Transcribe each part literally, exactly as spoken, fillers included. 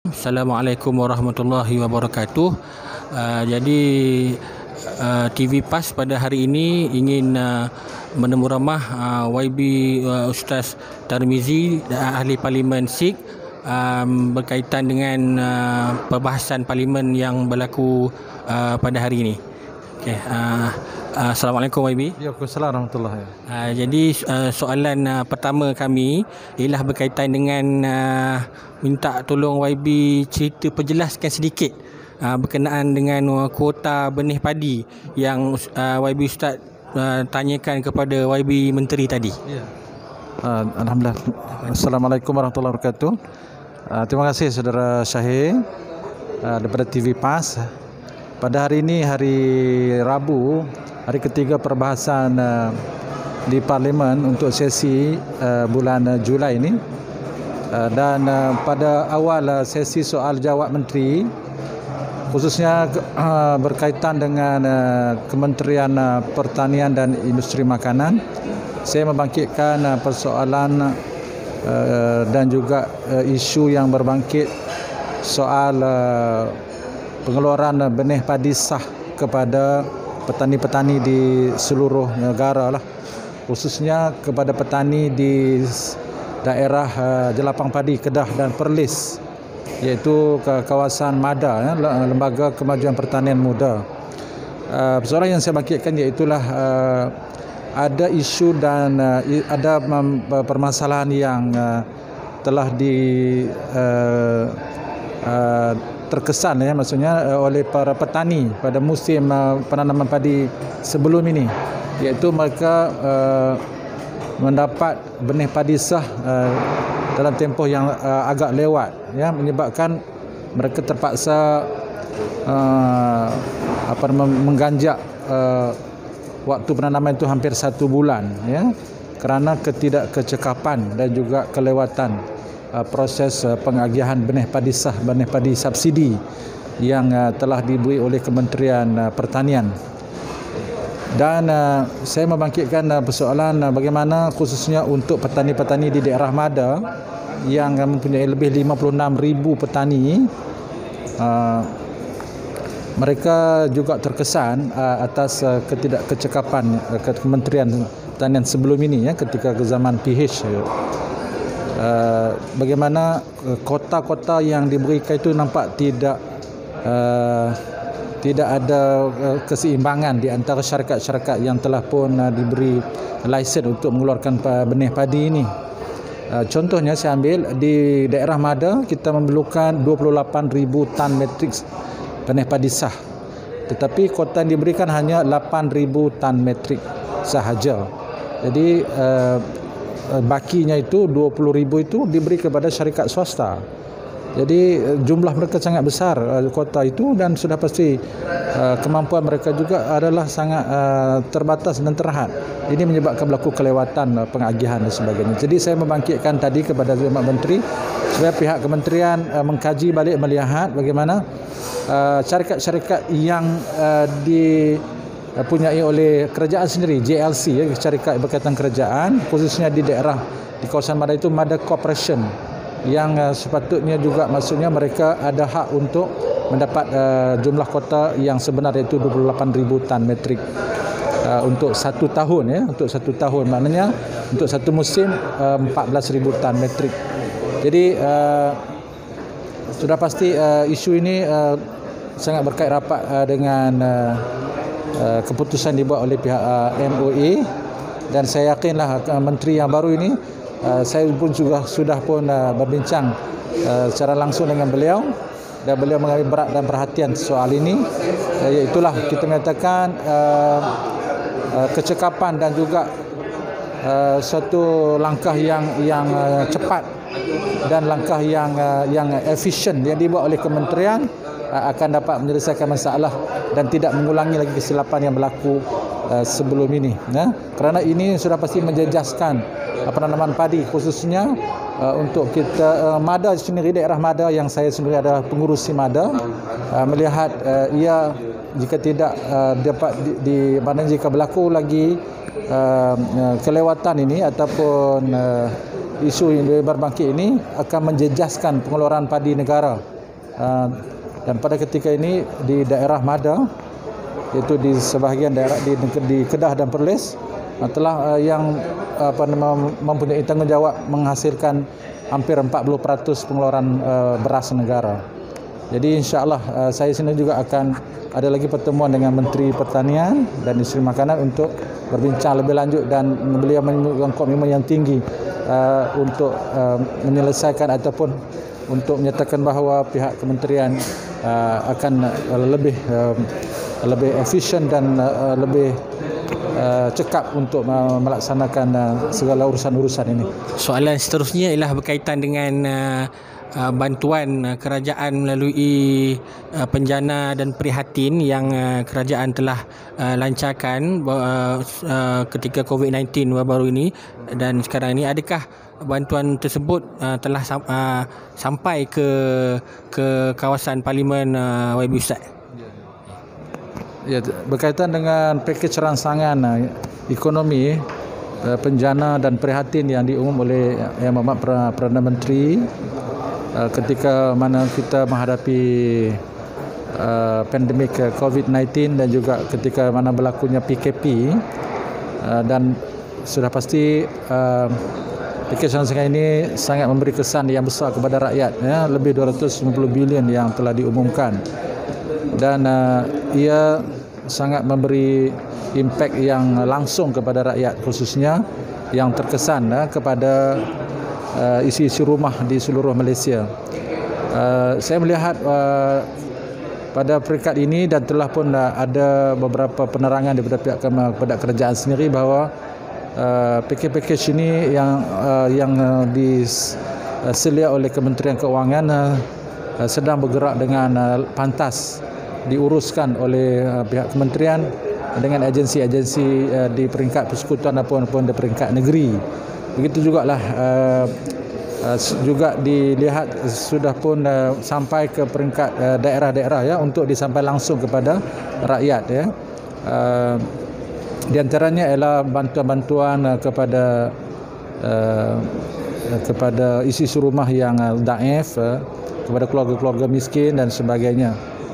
Assalamualaikum warahmatullahi wabarakatuh. Uh, jadi uh, T V PAS pada hari ini ingin uh, menemu ramah uh, Y B uh, Ustaz Tarmizi, ahli Parlimen Sikh, um, berkaitan dengan uh, perbahasan Parlimen yang berlaku uh, pada hari ini. Okay, uh, uh, Assalamualaikum Y B. Waalaikumsalam warahmatullahi. Uh, jadi uh, soalan uh, pertama kami ialah berkaitan dengan uh, minta tolong Y B cerita perjelaskan sedikit uh, berkenaan dengan uh, kuota benih padi yang uh, Y B Ustaz uh, tanyakan kepada Y B Menteri tadi. Ya. Uh, Alhamdulillah. Assalamualaikum warahmatullahi wabarakatuh. Uh, terima kasih saudara Syahir uh, daripada T V PAS. Pada hari ini, hari Rabu, hari ketiga perbahasan uh, di Parlimen untuk sesi uh, bulan uh, Julai ini. Uh, dan uh, pada awal uh, sesi soal jawab menteri, khususnya uh, berkaitan dengan uh, Kementerian uh, Pertanian dan Industri Makanan, saya membangkitkan uh, persoalan uh, dan juga uh, isu yang berbangkit soal uh, pengeluaran benih padi sah kepada petani-petani di seluruh negara lah, khususnya kepada petani di daerah uh, Jelapang Padi, Kedah dan Perlis, iaitu ke kawasan MADA, ya, Lembaga Kemajuan Pertanian Muda. Uh, persoalan yang saya bangkitkan iaitulah uh, ada isu dan uh, ada um, permasalahan yang uh, telah di uh, uh, terkesan, ya, maksudnya uh, oleh para petani pada musim uh, penanaman padi sebelum ini, iaitu mereka uh, mendapat benih padi sah uh, dalam tempoh yang uh, agak lewat, ya, menyebabkan mereka terpaksa uh, apa mengganjak uh, waktu penanaman itu hampir satu bulan, ya, kerana ketidakkecekapan dan juga kelewatan Uh, proses uh, pengagihan benih padi sah, benih padi subsidi yang uh, telah diberi oleh Kementerian uh, Pertanian. Dan uh, saya membangkitkan uh, persoalan uh, bagaimana khususnya untuk petani-petani di daerah MADA yang uh, mempunyai lebih lima puluh enam ribu petani. Uh, mereka juga terkesan uh, atas uh, ketidakkecekapan uh, Kementerian Pertanian sebelum ini, ya, ketika ke zaman P H. Uh, Uh, bagaimana uh, kota-kota yang diberikan itu nampak tidak uh, tidak ada uh, keseimbangan di antara syarikat-syarikat yang telah pun uh, diberi lesen untuk mengeluarkan benih padi ini. Uh, contohnya saya ambil di daerah MADA, kita memerlukan dua puluh lapan ribu tan metrik benih padi sah, tetapi kota yang diberikan hanya lapan ribu tan metrik sahaja. Jadi uh, bakinya itu dua puluh ribu itu diberi kepada syarikat swasta. Jadi jumlah mereka sangat besar, kota itu, dan sudah pasti kemampuan mereka juga adalah sangat terbatas dan terhad. Ini menyebabkan berlaku kelewatan pengagihan dan sebagainya. Jadi saya membangkitkan tadi kepada Jemaah Menteri supaya pihak kementerian mengkaji balik, melihat bagaimana syarikat-syarikat yang di punyai oleh kerajaan sendiri, J L C, ya, syarikat berkaitan kerajaan, khususnya di daerah di kawasan MADA itu MADA Corporation, yang uh, sepatutnya juga maksudnya mereka ada hak untuk mendapat uh, jumlah kota yang sebenar, iaitu dua puluh lapan ribu tan metrik uh, untuk satu tahun, ya, untuk satu tahun, maknanya untuk satu musim uh, empat belas ribu tan metrik. Jadi uh, sudah pasti uh, isu ini uh, sangat berkait rapat uh, dengan uh, Uh, keputusan dibuat oleh pihak uh, M O A, dan saya yakinlah uh, menteri yang baru ini, uh, saya pun juga sudah pun uh, berbincang uh, secara langsung dengan beliau, dan beliau mengambil berat dan perhatian soal ini. Uh, iaitulah kita menyatakan uh, uh, kecekapan dan juga uh, suatu langkah yang yang uh, cepat dan langkah yang uh, yang efisien yang dibuat oleh kementerian akan dapat menyelesaikan masalah dan tidak mengulangi lagi kesilapan yang berlaku uh, sebelum ini, ya. Kerana ini sudah pasti menjejaskan uh, penanaman padi, khususnya uh, untuk kita uh, MADA sendiri, daerah MADA yang saya sendiri adalah pengurusi MADA, uh, melihat uh, ia jika tidak uh, dapat di, di mana jika berlaku lagi uh, uh, kelewatan ini ataupun uh, isu yang berbangkit ini akan menjejaskan pengeluaran padi negara Uh, dan pada ketika ini di daerah Mada, iaitu di sebahagian daerah di, di Kedah dan Perlis, uh, telah uh, yang apa nama mempunyai tanggungjawab menghasilkan hampir empat puluh peratus pengeluaran uh, beras negara. Jadi insya-Allah uh, saya sendiri juga akan ada lagi pertemuan dengan Menteri Pertanian dan Industri Makanan untuk berbincang lebih lanjut, dan beliau menunjukkan komitmen yang tinggi uh, untuk uh, menyelesaikan ataupun untuk menyatakan bahawa pihak kementerian uh, akan uh, lebih uh, lebih efisien dan uh, lebih uh, cekap untuk uh, melaksanakan uh, segala urusan-urusan ini. Soalan seterusnya ialah berkaitan dengan uh, uh, bantuan uh, kerajaan melalui uh, penjana dan prihatin yang uh, kerajaan telah uh, lancarkan uh, uh, ketika COVID sembilan belas baru-baru ini dan sekarang ini. Adakah bantuan tersebut uh, telah sam- uh, sampai ke ke kawasan Parlimen uh, Y B Ustaz? Ya, berkaitan dengan pakej rangsangan uh, ekonomi uh, penjana dan prihatin yang diumum oleh Yang Berhormat Perdana Menteri uh, ketika mana kita menghadapi uh, pandemik uh, COVID sembilan belas dan juga ketika mana berlakunya P K P, uh, dan sudah pasti uh, pakej rangsangan ini sangat memberi kesan yang besar kepada rakyat, ya, lebih dua ratus lima puluh bilion yang telah diumumkan, dan uh, ia sangat memberi impak yang langsung kepada rakyat, khususnya yang terkesan uh, kepada uh, isi-isi rumah di seluruh Malaysia. Uh, saya melihat uh, pada peringkat ini dan telah pun uh, ada beberapa penerangan daripada pihak kepada kerajaan sendiri bahawa uh, pakej-pakej ini yang uh, yang uh, diselia oleh Kementerian Keuangan uh, uh, sedang bergerak dengan uh, pantas diuruskan oleh uh, pihak kementerian dengan agensi-agensi uh, di peringkat persekutuan ataupun di peringkat negeri. Begitu jugalah uh, uh, juga dilihat sudah pun uh, sampai ke peringkat uh, daerah-daerah, ya, untuk disampaikan langsung kepada rakyat, ya. Uh, di antaranya ialah bantuan-bantuan uh, kepada uh, kepada isi-isi rumah yang uh, daif, uh, kepada keluarga-keluarga miskin dan sebagainya.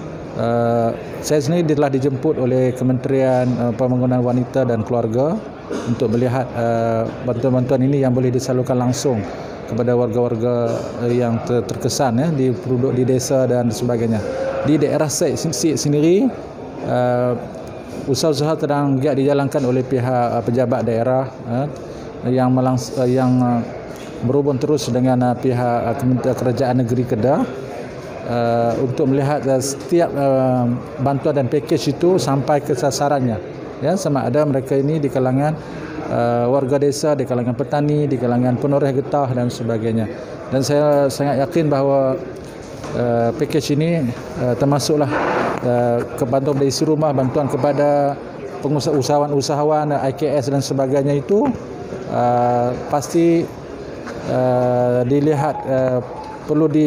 Uh, saya sendiri telah dijemput oleh Kementerian uh, Pembangunan Wanita dan Keluarga untuk melihat uh, bantuan-bantuan ini yang boleh disalurkan langsung kepada warga-warga uh, yang ter- terkesan, ya, di penduduk di desa dan sebagainya. Di daerah saya sendiri, uh, usaha-usaha sedang giat dijalankan oleh pihak uh, pejabat daerah uh, yang melangs- uh, yang uh, berhubung terus dengan uh, pihak uh, Kementerian Kerajaan Negeri Kedah Uh, untuk melihat uh, setiap uh, bantuan dan pakej itu sampai ke sasarannya, ya, sama ada mereka ini di kalangan uh, warga desa, di kalangan petani, di kalangan penoreh getah dan sebagainya. Dan saya sangat yakin bahawa uh, pakej ini uh, termasuklah uh, ke bantuan dari isi rumah, bantuan kepada pengusahawan-usahawan, I K S dan sebagainya itu uh, pasti uh, dilihat uh, perlu di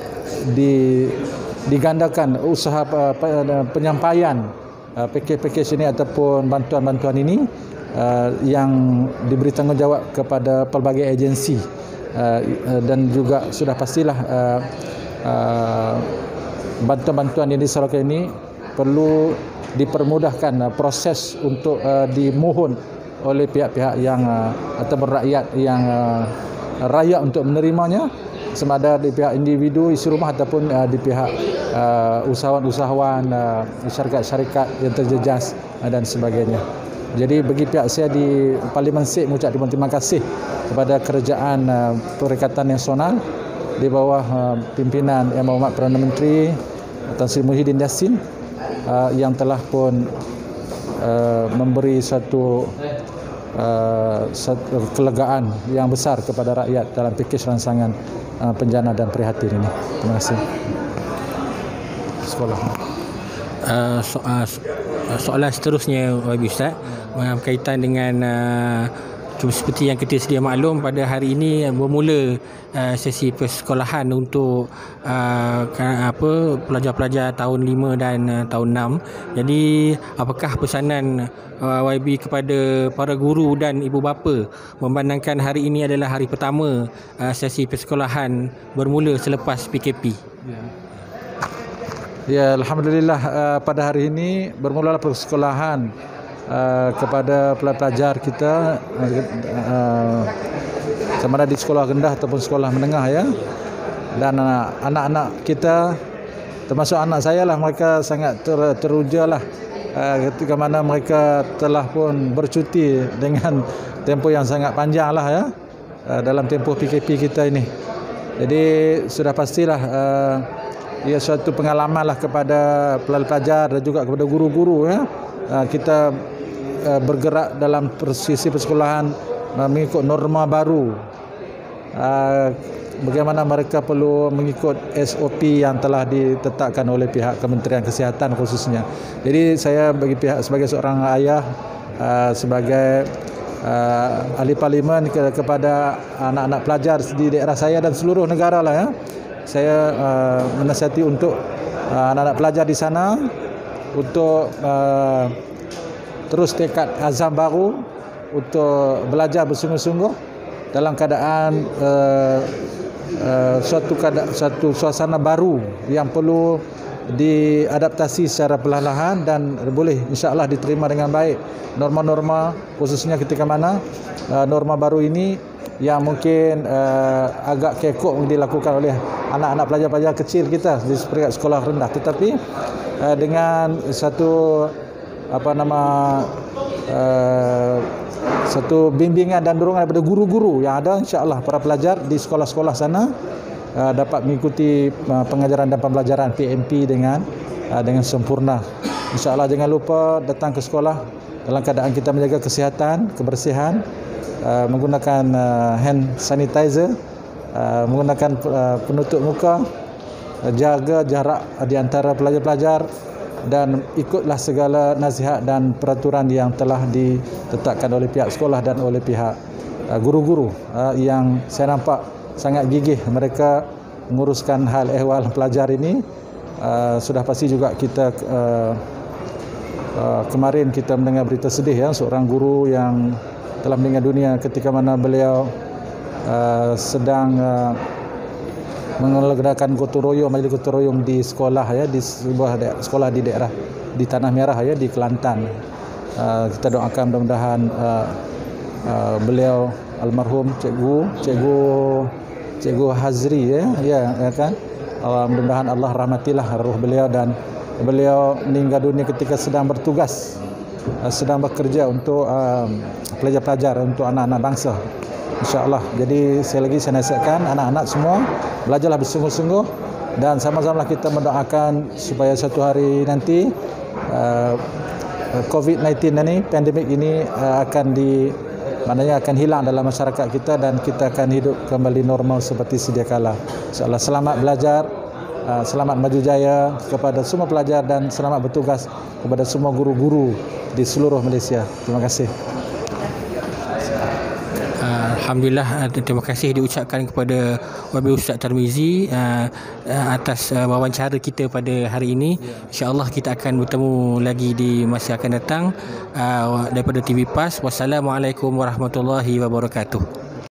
di digandakan usaha penyampaian uh, pakej-pakej ini ataupun bantuan-bantuan ini uh, yang diberi tanggungjawab kepada pelbagai agensi, uh, dan juga sudah pastilah uh, uh, bantuan-bantuan yang disalurkan ini perlu dipermudahkan uh, proses untuk uh, dimohon oleh pihak-pihak yang uh, ataupun rakyat yang uh, rakyat untuk menerimanya, sama ada di pihak individu isi rumah ataupun uh, di pihak uh, usahawan-usahawan, uh, syarikat-syarikat yang terjejas uh, dan sebagainya. Jadi bagi pihak saya di Parlimen Sik mengucap terima kasih kepada kerajaan uh, Perikatan Nasional di bawah uh, pimpinan Yang Berhormat Perdana Menteri Tan Sri Muhyiddin Yassin uh, yang telah pun uh, memberi satu uh, satu kelegaan yang besar kepada rakyat dalam pakej rangsangan Uh, penjana dan prihatin ini. Terima kasih. Sekolah. Uh, so, uh, soalan seterusnya, Wabi Ustaz, uh, berkaitan dengan uh, seperti yang kita sedia maklum, pada hari ini bermula uh, sesi persekolahan untuk uh, apa pelajar-pelajar tahun lima dan uh, tahun enam. Jadi apakah pesanan uh, Y B kepada para guru dan ibu bapa memandangkan hari ini adalah hari pertama uh, sesi persekolahan bermula selepas P K P? Ya. Ya, alhamdulillah uh, pada hari ini bermula persekolahan uh, kepada pelajar kita uh, uh, sama ada di sekolah rendah ataupun sekolah menengah ya. Dan uh, anak-anak kita termasuk anak saya lah, mereka sangat ter, teruja lah uh, ketika mana mereka telah pun bercuti dengan tempoh yang sangat panjang lah ya uh, dalam tempoh P K P kita ini. Jadi sudah pastilah uh, ia suatu pengalaman lah kepada pelajar dan juga kepada guru-guru ya. Uh, kita uh, bergerak dalam sisi persekolahan uh, mengikut norma baru. Uh, bagaimana mereka perlu mengikut S O P yang telah ditetapkan oleh pihak Kementerian Kesihatan khususnya. Jadi saya bagi pihak sebagai seorang ayah, uh, sebagai uh, ahli parlimen ke, kepada anak-anak pelajar di daerah saya dan seluruh negara lah ya. Saya uh, menasihati untuk uh, anak-anak pelajar di sana untuk uh, terus tekad azam baru untuk belajar bersungguh-sungguh dalam keadaan uh, uh, suatu keadaan, suatu suasana baru yang perlu diadaptasi secara perlahan-lahan dan boleh insya-Allah diterima dengan baik. Norma-norma khususnya ketika mana uh, norma baru ini yang mungkin uh, agak kekok dilakukan oleh anak-anak pelajar-pelajar kecil kita di sekolah rendah, tetapi uh, dengan satu apa nama uh, satu bimbingan dan dorongan daripada guru-guru yang ada, insya-Allah para pelajar di sekolah-sekolah sana uh, dapat mengikuti uh, pengajaran dan pembelajaran P M P dengan uh, dengan sempurna. Insya-Allah jangan lupa datang ke sekolah dalam keadaan kita menjaga kesihatan, kebersihan, uh, menggunakan uh, hand sanitizer, uh, menggunakan uh, penutup muka, uh, jaga jarak di antara pelajar-pelajar dan ikutlah segala nasihat dan peraturan yang telah ditetapkan oleh pihak sekolah dan oleh pihak uh, guru-guru uh, yang saya nampak sangat gigih mereka menguruskan hal ehwal pelajar ini. Uh, sudah pasti juga kita uh, uh, kemarin kita mendengar berita sedih ya, seorang guru yang telah meninggal dunia ketika mana beliau uh, sedang uh, menyelenggarakan gotong royong, majlis gotong royong di sekolah ya, di sebuah daerah, sekolah di daerah di Tanah Merah ya, di Kelantan. Uh, kita doakan mudah-mudahan uh, uh, beliau almarhum cikgu cikgu cikgu Hazri ya, ya, ya kan. Uh, mudah-mudahan Allah rahmatilah roh beliau, dan beliau meninggal dunia ketika sedang bertugas, uh, sedang bekerja untuk uh, pelajar-pelajar, untuk anak-anak bangsa. InsyaAllah. Jadi sekali lagi saya nasihatkan anak-anak semua belajarlah bersungguh-sungguh dan sama-sama kita mendoakan supaya suatu hari nanti uh, covid sembilan belas ini, pandemik ini uh, akan di maknanya akan hilang dalam masyarakat kita dan kita akan hidup kembali normal seperti sedia kala. InsyaAllah. Selamat belajar, uh, selamat maju jaya kepada semua pelajar dan selamat bertugas kepada semua guru-guru di seluruh Malaysia. Terima kasih. Alhamdulillah, terima kasih diucapkan kepada Wabil Ustaz Tarmizi uh, atas uh, wawancara kita pada hari ini. InsyaAllah kita akan bertemu lagi di masa akan datang uh, daripada T V PAS. Wassalamualaikum warahmatullahi wabarakatuh.